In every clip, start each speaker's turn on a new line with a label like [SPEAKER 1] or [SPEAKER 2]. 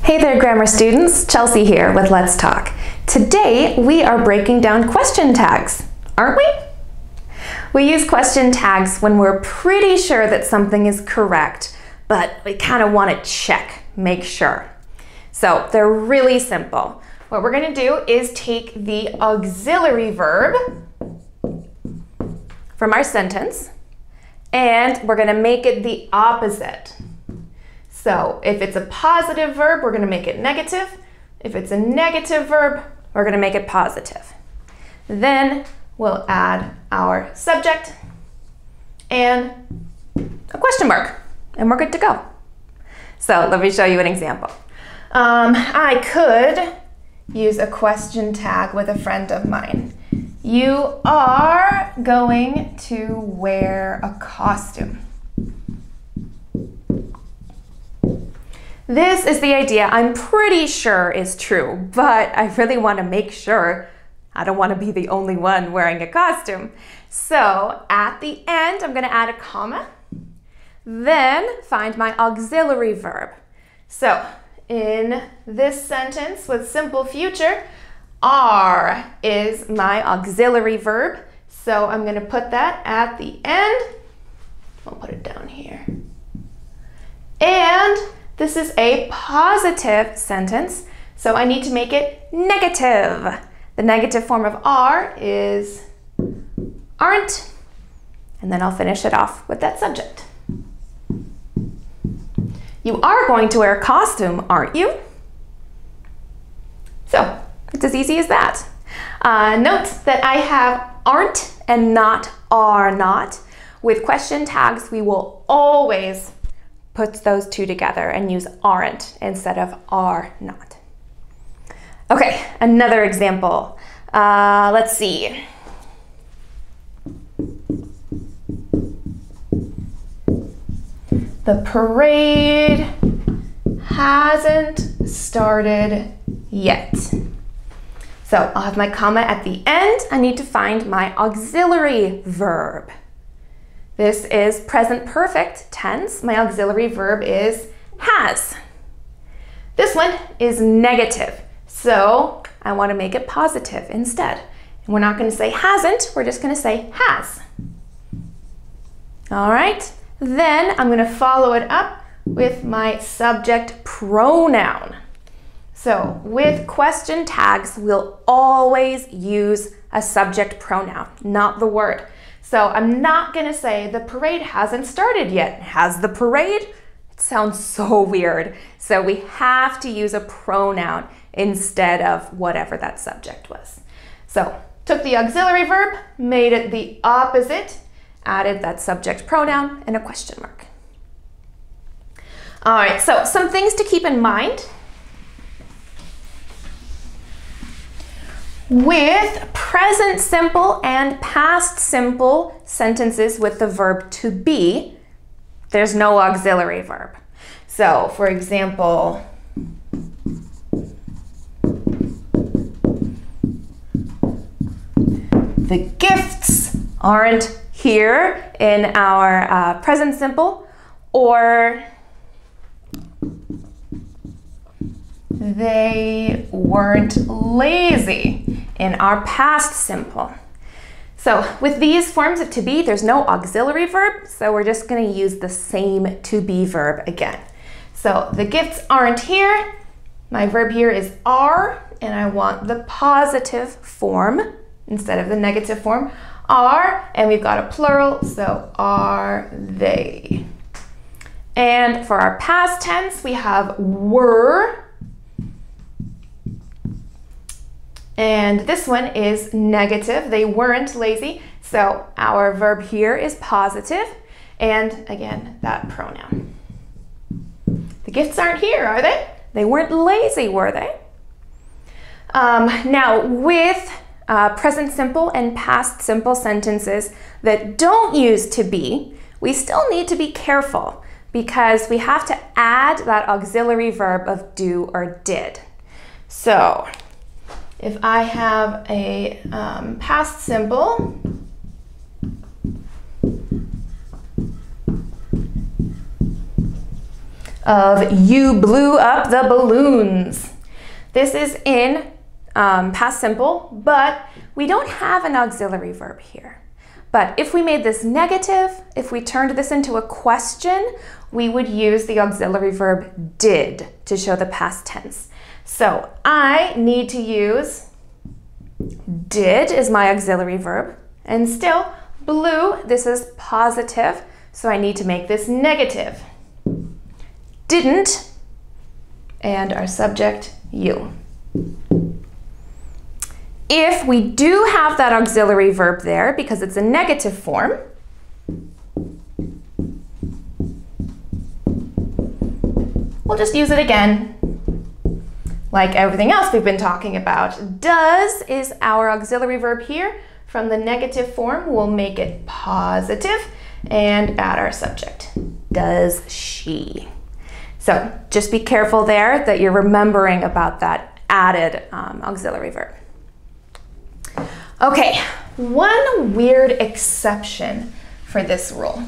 [SPEAKER 1] Hey there, grammar students. Chelsea here with Let's Talk. Today, we are breaking down question tags, aren't we? We use question tags when we're pretty sure that something is correct, but we kind of want to check, make sure. So they're really simple. What we're going to do is take the auxiliary verb from our sentence, and we're going to make it the opposite. So if it's a positive verb, we're going to make it negative. If it's a negative verb, we're going to make it positive. Then we'll add our subject and a question mark, and we're good to go. So let me show you an example. I could use a question tag with a friend of mine. You are going to wear a costume. This is the idea I'm pretty sure is true, but I really want to make sure I don't want to be the only one wearing a costume. So at the end, I'm going to add a comma, then find my auxiliary verb. So in this sentence with simple future, are is my auxiliary verb. So I'm going to put that at the end. I'll put it down here. And this is a positive sentence, so I need to make it negative. The negative form of are is aren't, and then I'll finish it off with that subject. You are going to wear a costume, aren't you? So it's as easy as that. Note that I have aren't and not are not. With question tags, we will always put those two together and use aren't instead of are not. Okay, another example. Let's see. The parade hasn't started yet. So I'll have my comma at the end. I need to find my auxiliary verb. This is present perfect tense. My auxiliary verb is has. This one is negative, so I want to make it positive instead. And we're not going to say hasn't, we're just going to say has. All right, then I'm going to follow it up with my subject pronoun. So with question tags, we'll always use a subject pronoun, not the word. So I'm not going to say the parade hasn't started yet. Has the parade? It sounds so weird. So we have to use a pronoun instead of whatever that subject was. So took the auxiliary verb, made it the opposite, added that subject pronoun and a question mark. All right, so some things to keep in mind. With present simple and past simple sentences with the verb to be, there's no auxiliary verb. So, for example, the gifts aren't here in our present simple, or they weren't lazy in our past simple. So with these forms of to be, there's no auxiliary verb, so we're just going to use the same to be verb again. So the gifts aren't here. My verb here is are, and I want the positive form instead of the negative form. Are, and we've got a plural, so are they. And for our past tense, we have were. And this one is negative. They weren't lazy. So our verb here is positive. And again, that pronoun. The gifts aren't here, are they? They weren't lazy, were they? Now, with present simple and past simple sentences that don't use to be, we still need to be careful because we have to add that auxiliary verb of do or did. So if I have a past simple, of you blew up the balloons. This is in past simple, but we don't have an auxiliary verb here. But if we made this negative, if we turned this into a question, we would use the auxiliary verb did to show the past tense. So I need to use did is my auxiliary verb, and still blue, this is positive, so I need to make this negative. Didn't, and our subject, you. If we do have that auxiliary verb there, because it's a negative form, we'll just use it again. Like everything else we've been talking about. Does is our auxiliary verb here. From the negative form, we'll make it positive and add our subject. Does she? So just be careful there that you're remembering about that added auxiliary verb. Okay, one weird exception for this rule.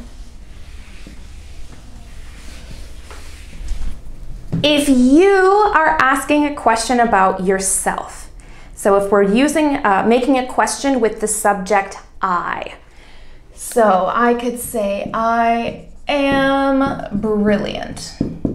[SPEAKER 1] If you are asking a question about yourself, so if we're using, making a question with the subject I, so I could say, I am brilliant.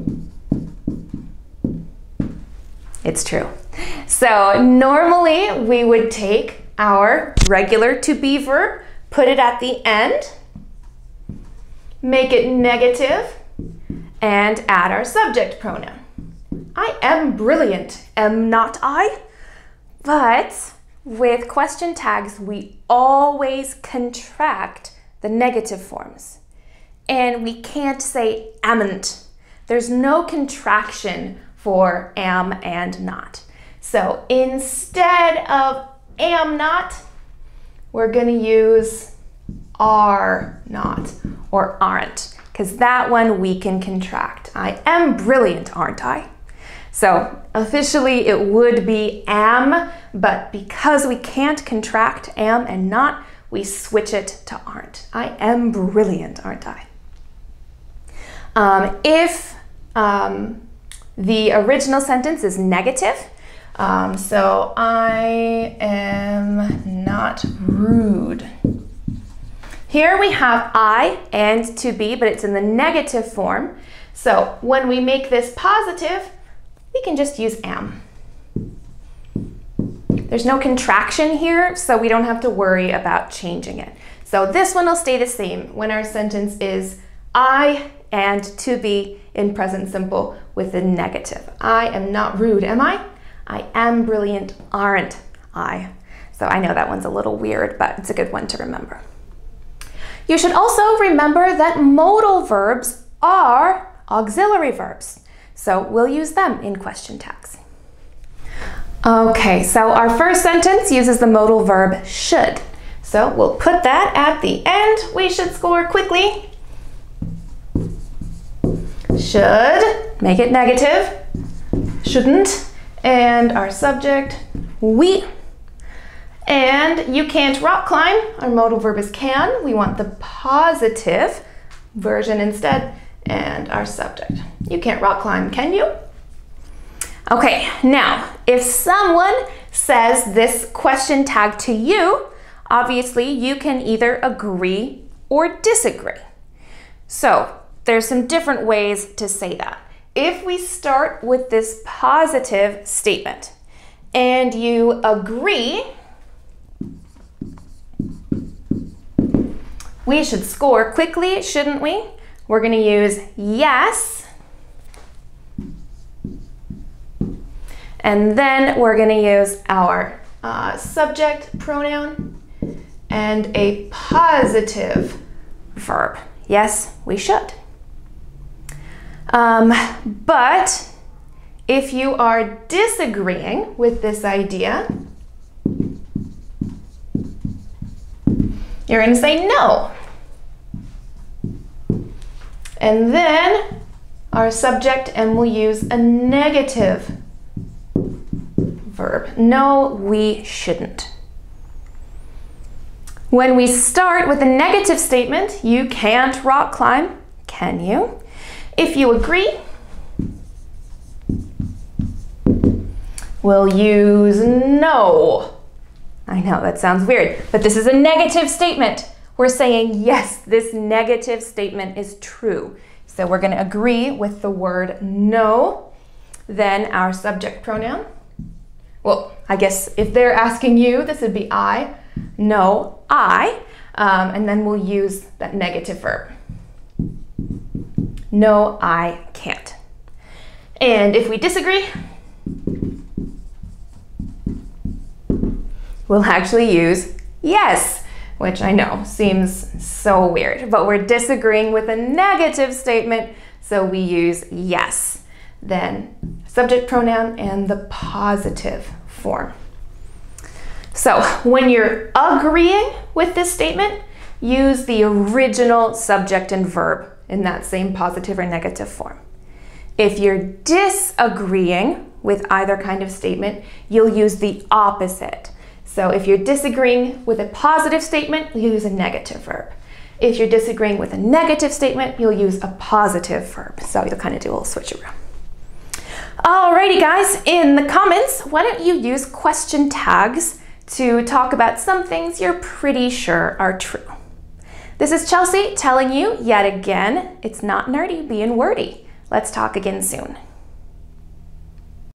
[SPEAKER 1] It's true. So normally we would take our regular to be verb, put it at the end, make it negative, and add our subject pronoun. I am brilliant, am not I? But with question tags, we always contract the negative forms. And we can't say amn't. There's no contraction for am and not. So instead of am not, we're going to use are not or aren't, because that one we can contract. I am brilliant, aren't I? So officially it would be am, but because we can't contract am and not, we switch it to aren't. I am brilliant, aren't I? If the original sentence is negative, so I am not rude. Here we have I and to be, but it's in the negative form. So when we make this positive, we can just use am. There's no contraction here, so we don't have to worry about changing it. So this one will stay the same when our sentence is I and to be in present simple with the negative. I am not rude, am I? I am brilliant, aren't I? So I know that one's a little weird, but it's a good one to remember. You should also remember that modal verbs are auxiliary verbs. So we'll use them in question tags. Okay, so our first sentence uses the modal verb should. So we'll put that at the end. We should score quickly. Should, make it negative, shouldn't, and our subject, we. And you can't rock climb, our modal verb is can. We want the positive version instead, and our subject. You can't rock climb, can you? Okay, now, if someone says this question tag to you, obviously you can either agree or disagree. So there's some different ways to say that. If we start with this positive statement and you agree, we should score quickly, shouldn't we? We're going to use yes. And then we're going to use our subject pronoun and a positive verb. Yes, we should. But if you are disagreeing with this idea, you're going to say no. And then our subject, and we'll use a negative verb. No, we shouldn't. When we start with a negative statement, you can't rock climb, can you? If you agree, we'll use no. I know that sounds weird, but this is a negative statement. We're saying, yes, this negative statement is true. So we're going to agree with the word no. Then our subject pronoun. Well, I guess if they're asking you, this would be I. No, I. And then we'll use that negative verb. No, I can't. And if we disagree, we'll actually use yes, which I know seems so weird, but we're disagreeing with a negative statement, so we use yes. Then subject pronoun and the positive form. So when you're agreeing with this statement, use the original subject and verb in that same positive or negative form. If you're disagreeing with either kind of statement, you'll use the opposite. So if you're disagreeing with a positive statement, you'll use a negative verb. If you're disagreeing with a negative statement, you'll use a positive verb. So you'll kind of do a little switcheroo. Alrighty guys, in the comments, why don't you use question tags to talk about some things you're pretty sure are true. This is Chelsea telling you yet again, it's not nerdy being wordy. Let's talk again soon.